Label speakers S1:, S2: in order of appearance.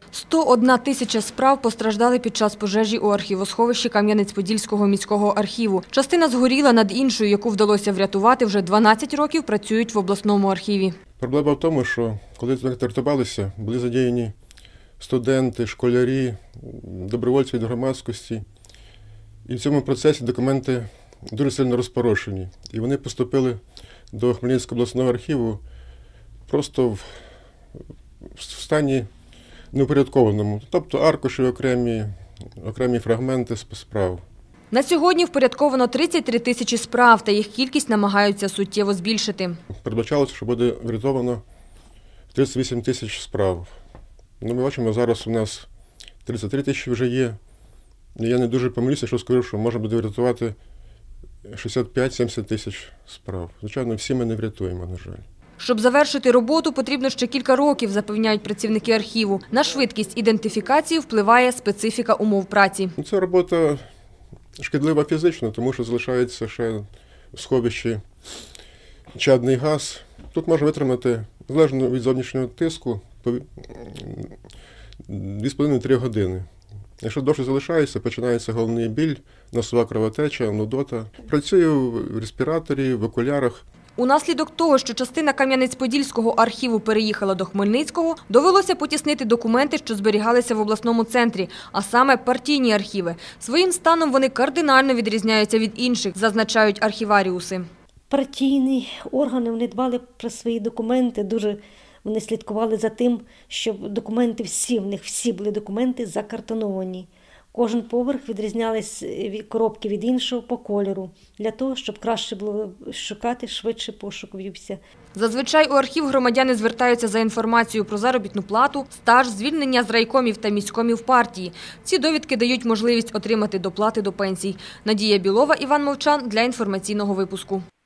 S1: 101 тисяча справ постраждали під час пожежі у архівосховищі Кам'янець-Подільського міського архіву. Частина згоріла, над іншою, яку вдалося врятувати, вже 12 років працюють в обласному архіві.
S2: Проблема в тому, що коли рятувалися, були задіяні студенти, школярі, добровольці від громадськості. І в цьому процесі документи дуже сильно розпорошені. І вони поступили до Хмельницького обласного архіву просто в стані неупорядкованому. Тобто аркуші, окремі фрагменти справ.
S1: На сьогодні впорядковано 33 тисячі справ, та їх кількість намагаються суттєво збільшити.
S2: Передбачалося, що буде врятовано 38 тисяч справ. Ми бачимо, зараз у нас 33 тисячі вже є. Я не дуже помилюся, що скажу, що можна буде врятувати 65-70 тисяч справ. Звичайно, всі ми не врятуємо, на жаль.
S1: Щоб завершити роботу, потрібно ще кілька років, запевняють працівники архіву. На швидкість ідентифікації впливає специфіка умов праці.
S2: Ця робота шкідлива фізично, тому що залишається ще в сховищі чадний газ. Тут може витримати, залежно від зовнішнього тиску, 2,5-3 години. Якщо довше залишається, починається головний біль, носова кровотеча, нудота. Працюю в респіраторі, в окулярах.
S1: Унаслідок того, що частина Кам'янець-Подільського архіву переїхала до Хмельницького, довелося потіснити документи, що зберігалися в обласному центрі, а саме партійні архіви. Своїм станом вони кардинально відрізняються від інших, зазначають архіваріуси.
S3: Партійні органи, вони дбали про свої документи, вони слідкували за тим, щоб документи в них всі були документи закартоновані. Кожен поверх відрізнялись коробки від іншого по кольору, для того, щоб краще було шукати, швидше пошук вівся.
S1: Зазвичай у архів громадяни звертаються за інформацією про заробітну плату, стаж, звільнення з райкомів та міськомів партії. Ці довідки дають можливість отримати доплати до пенсій. Надія Білова, Іван Мовчан для інформаційного випуску.